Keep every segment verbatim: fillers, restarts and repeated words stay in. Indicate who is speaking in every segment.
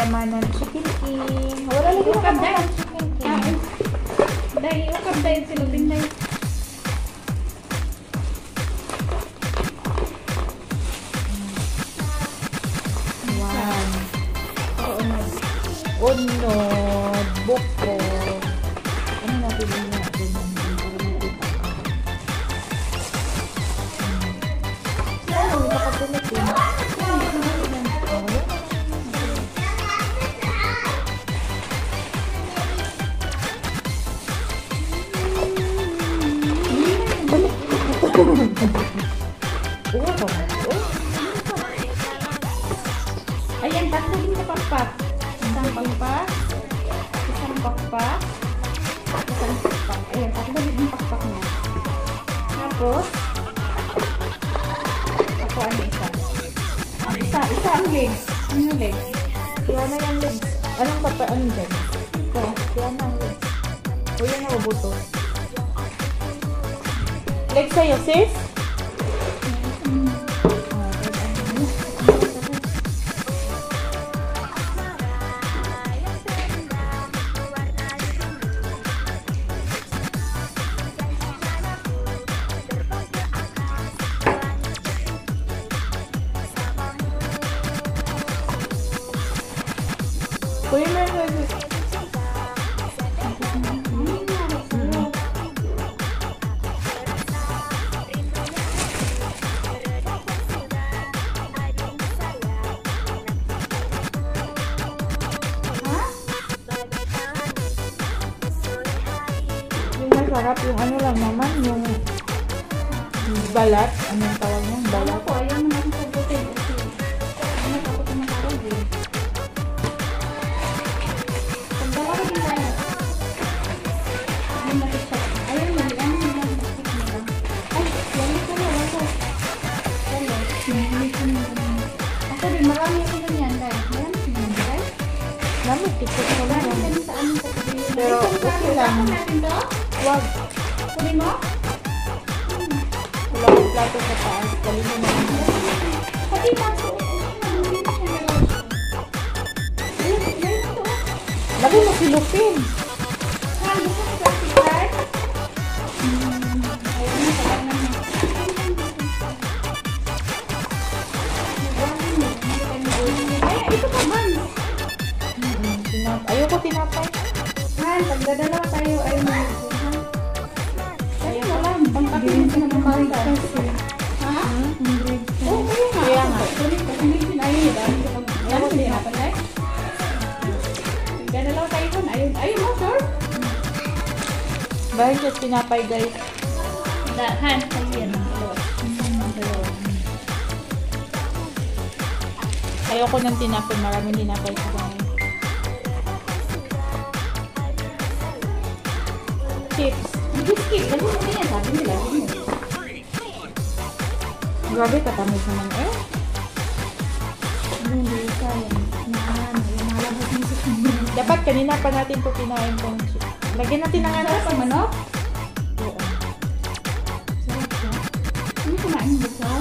Speaker 1: kayamanan Chicken King. Wala lagi
Speaker 2: Ukab
Speaker 1: na
Speaker 2: dahil.
Speaker 1: Chicken King.
Speaker 2: Dahil ukab dahil sila pinday.
Speaker 1: One.
Speaker 2: Oo na.
Speaker 1: Unod. Buko. Ano na pili natin? Ano, nakapulot yun.
Speaker 2: Ayan, tatlo din sa pakpak. Isang pakpak. Isang pakpak. Isang pakpak. Ayan, tatlo din yung pakpak niya. Tapos, ako ano isa? Isa, isa ang legs. Ano yung legs?
Speaker 1: Kaya na yung legs. Anong papa? Anong legs?
Speaker 2: Ito.
Speaker 1: Kaya na yung legs. O yan ang buto. Legs sa'yo, sis? Kuya na yun. Yung masarap, yung ano lang naman, yung balat. Anong tawag niya?
Speaker 2: Wala
Speaker 1: Balat.
Speaker 2: ko, ayaw naman sa butin. Ano ako tumatawag eh. Pagdala ko din tayo. Ayun na siya. Ayun na, ayun na, ayun na. Ay, wala ko na, wala ko. Wala. Ako din, marami ako ganyan, guys. Marami ako ganyan, guys.
Speaker 1: Lamig, tikot ko lang.
Speaker 2: Marami ganyan sa aming kapatid.
Speaker 1: Pero, okay lang.
Speaker 2: Ako natin to?
Speaker 1: Wag.
Speaker 2: Kunin mo?
Speaker 1: Wala akong plato sa taas. Kalina na.
Speaker 2: Pati taso. Ayun, ayun to.
Speaker 1: Lagi mo silupin.
Speaker 2: Han, gusto ko sa sigar? Hmm, ayun na, tagal na. Ay, ito pa man.
Speaker 1: Tinap- Ayoko tinapay.
Speaker 2: Han, pagdadala tayo ay may han. Ayun na lang, pangkapinin sa mga marita. Ha? Oo, kaya nga.
Speaker 1: Kaya nga.
Speaker 2: Tuloy, kasi hindi sinayin. Dahil ko lang. Ayun, hindi na pala eh. Pagdadala tayo hun. Ayun, ayun mo, sir.
Speaker 1: Dahil just tinapay, guys.
Speaker 2: Han, ayun.
Speaker 1: Ayoko ng tinapay. Maraming tinapay sa bahay. Chips.
Speaker 2: Biscuit, kasi mo yan, sabi nila.
Speaker 1: Grabe, katamis naman eh.
Speaker 2: Hindi, sayang. Yan, yung malabot ng susunod.
Speaker 1: Dapat kanina pa natin ito kinain tong chips. Lagyan natin ng ano.
Speaker 2: Sarap ang manok?
Speaker 1: Oo.
Speaker 2: Sarap siya. Ano kumain mo sa?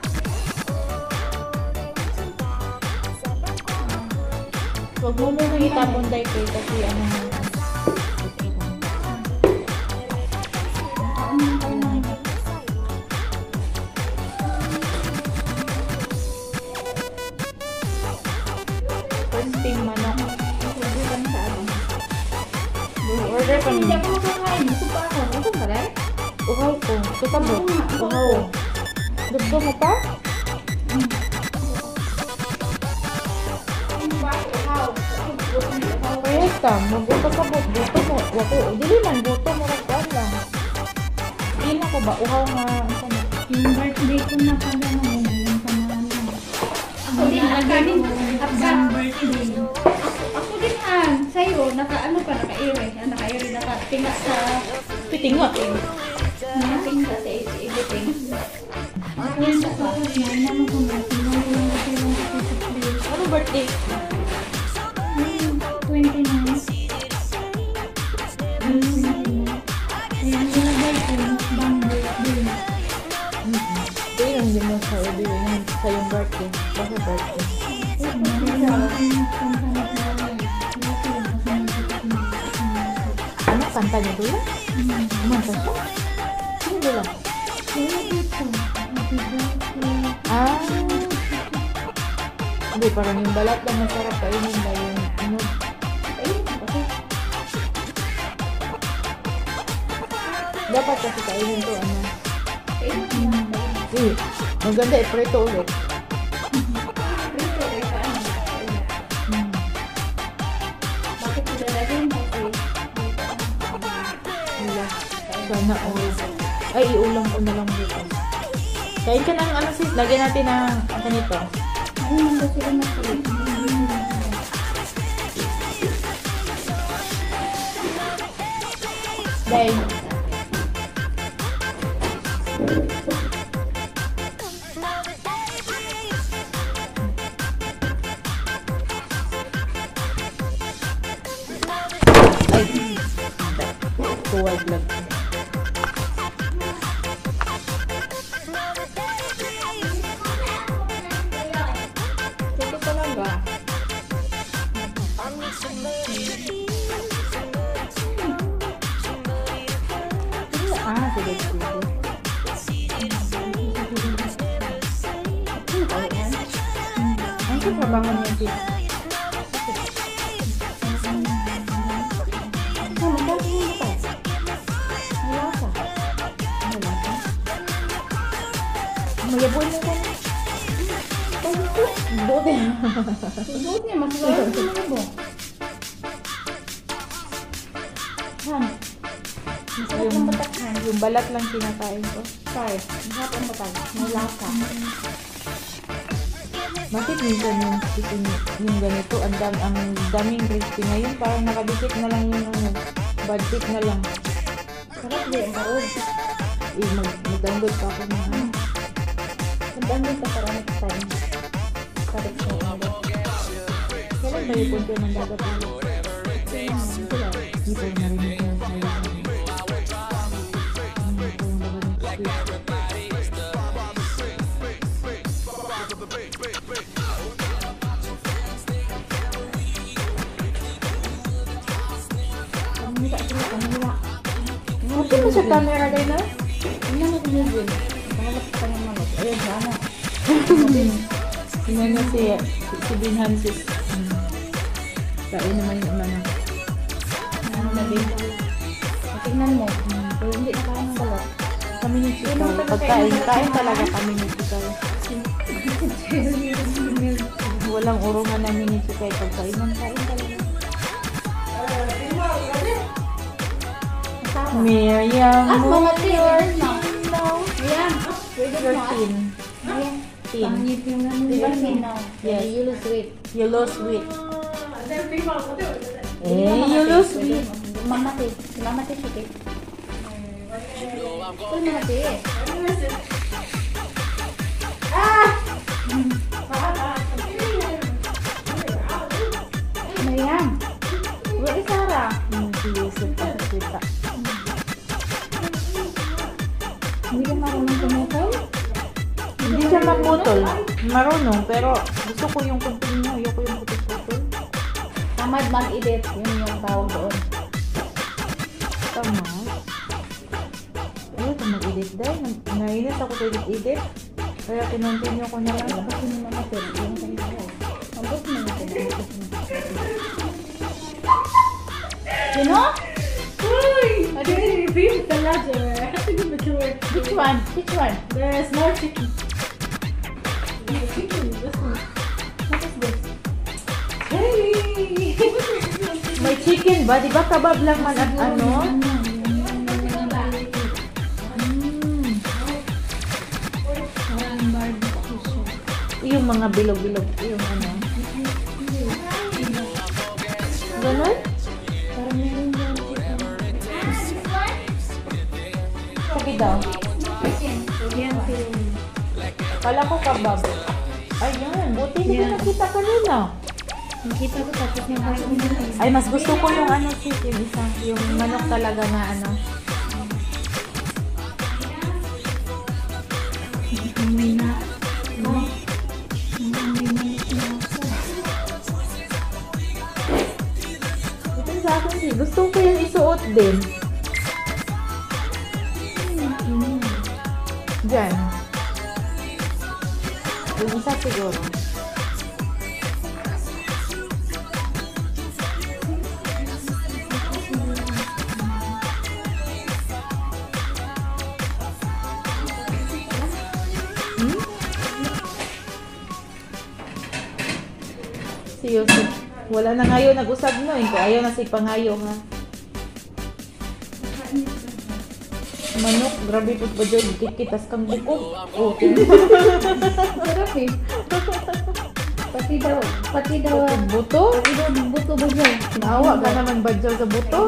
Speaker 1: Huwag mo muna itapon dahil kayo kasi ano mo.
Speaker 2: Kaon lang tayo ng
Speaker 1: Kunting manok.
Speaker 2: hindi lang sa ano.
Speaker 1: Order pa
Speaker 2: Hindi
Speaker 1: niyo.
Speaker 2: ako makakain. Gusto pa ako. Gusto ba rin?
Speaker 1: Uhaw ko. Gusto mo?
Speaker 2: Oo nga, uhaw
Speaker 1: Uhaw.
Speaker 2: ko.
Speaker 1: Gusto mo pa? Kaya ka, magbuto ka mo. Buto mo. Wako. Dili man, buto mo. Ragpan lang. Hindi na ko ba? Uhaw nga. Ang sana.
Speaker 2: Yung birthday ko na pala na yun. Yung samahan na. Ako din, agamin. Absa. Ako din, Han. Sa'yo, naka-ano pa, naka-ere. Naka-ere, naka-tinga sa...
Speaker 1: Pitingot.
Speaker 2: Naka-tinga sa editing. Ako yun sa pa. Yan naman kung
Speaker 1: Ano birthday?
Speaker 2: twenty-nine. Ayan, nilagay ko yung bamboo din.
Speaker 1: Ito yung hindi mo sa ibig sa yung birthday. Baka birthday. Ano, kanta niya dula? Kumanta siya? Sino dula? Ah. Hindi, parang yung balat lang masarap kainin ba yung ano? Dapat kasi kainin to, ano? Eh, maganda i-prito ulit. Hmm.
Speaker 2: Bakit ilalagay mo kasi?
Speaker 1: Wala. Sana all. Ay, iulam ko na lang dito. Kain ka ng ano sis, lagyan natin ng ganito.
Speaker 2: Ano naman ba sila nakulit?
Speaker 1: Dahil, ay, tuwag lang. Ito talaga. Ah, sige, sige. Ang trabaho niya sis.
Speaker 2: Ano ba yung pa? Wala ka.
Speaker 1: Wala ka. Mayabon mo ka na. Buti.
Speaker 2: Suot niya, masarap na mo. Han, masarap
Speaker 1: Yung,
Speaker 2: ng batakhan.
Speaker 1: yung balat lang kinakain ko.
Speaker 2: Sorry, masarap ang batak. May lasa.
Speaker 1: Bakit minsan yung chicken, yung ganito, ang dam, ang daming crispy ngayon, parang nakadikit na lang yung ano, budget na lang.
Speaker 2: Sarap din ang karoon.
Speaker 1: Eh, mag, mag-download pa ako ng ano.
Speaker 2: Magdamit ka para next time. Sarap siya.
Speaker 1: Kailan ba yung punto ng dagat ulit? Hindi ko narinig ko yung sa'yo. Hindi ko yung narinig ko.
Speaker 2: Kamila sila, kamila.
Speaker 1: Buti mo sa camera day na?
Speaker 2: Ano na tinigil? Pangalap ka ng manok. Ayun, sana.
Speaker 1: Sinano si, si, si Binhan sis. Hmm. Kain naman yung mga.
Speaker 2: Ano na din? Tingnan mo. Pero hindi na kaya ng balat.
Speaker 1: Kami ni Chikal. Pagkain, kain talaga kami ni Chikal. Walang urungan namin ni Chikal. Pagkain ng kain talaga. Miriam,
Speaker 2: Ah,
Speaker 1: move
Speaker 2: mga
Speaker 1: your
Speaker 2: tingin na.
Speaker 1: now.
Speaker 2: Ayan. Pwede
Speaker 1: Your
Speaker 2: mo.
Speaker 1: tin.
Speaker 2: Ayan.
Speaker 1: Tin.
Speaker 2: Pangit yung ano. Di ba sinaw?
Speaker 1: Yes.
Speaker 2: You lose weight.
Speaker 1: You lose weight. Eh, you lose weight.
Speaker 2: Mamati. Si mamati siya kay. Kung mamati eh. Ah! Ano yan? Where is Sarah?
Speaker 1: Hmm, si Yusuf pa sa kita.
Speaker 2: Hindi ka marunong tumutol?
Speaker 1: Hindi siya maputol. Marunong, pero gusto ko yung kunting mo. Ayoko yung putol-putol.
Speaker 2: Tamad mag-edit. Yun yung tawag doon.
Speaker 1: Tama. Ayoko mag-edit dahil. Nainis ako sa edit-edit. Kaya kinontinue ko na lang.
Speaker 2: Labas yun naman natin. Yung sa iyo. Labas mo natin. You know? Uy! I didn't reveal the ladder. I have to give it to her.
Speaker 1: Which one? Which one?
Speaker 2: There's more chicken. Chicken, this one. What is this? Hey!
Speaker 1: May chicken ba? Di ba kabab lang man at ano? Mm. Yung mga bilog-bilog. Yung ano. Ganon?
Speaker 2: Parang meron yung chicken.
Speaker 1: Sabi daw.
Speaker 2: Yan, film.
Speaker 1: Kala ko kabab. Ayan, buti hindi
Speaker 2: Yeah.
Speaker 1: ko nakita kanina.
Speaker 2: Nakita ko tapos yung parang uminom.
Speaker 1: Ay, mas gusto ko yung ano sis, yung isa. Yung manok talaga na ano.
Speaker 2: May na. Oh. May na.
Speaker 1: Gusto ko yung isuot din. Diyan. Yung isa siguro. Hmm? Si Yusuf. Wala na ngayon nag-usab no. Kung ayaw na si Pangayo ha. Manok, grabe po ba dyan? Kikitas kang bukod. Oh,
Speaker 2: Sarap eh. Pati daw, pati daw,
Speaker 1: buto?
Speaker 2: pati daw buto ba dyan?
Speaker 1: Naawa ka naman ba dyan sa buto?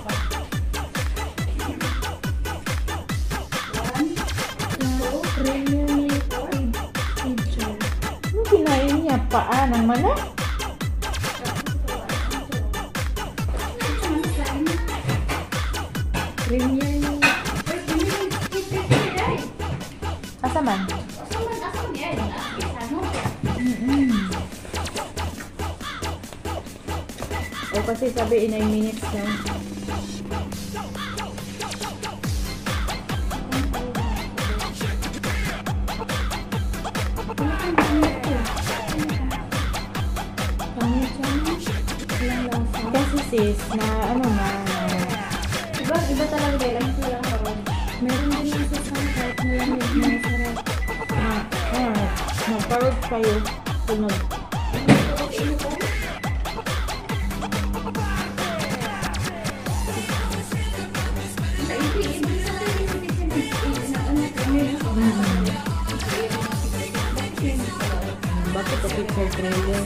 Speaker 1: Ano kinain niya? Paa ng manok? Asa man? Mm-mm. O kasi sabi in nine minutes lang. Kasi sis, na ano na,
Speaker 2: Iba, iba talaga dahil ang sila lang karon. Meron din yung sa kahit malamig na sarap.
Speaker 1: na, ah, magparod kayo. Sunod. Bakit ito picture trailer?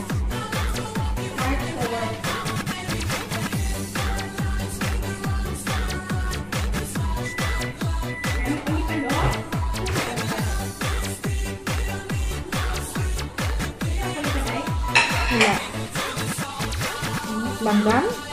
Speaker 1: Wala. Langgam?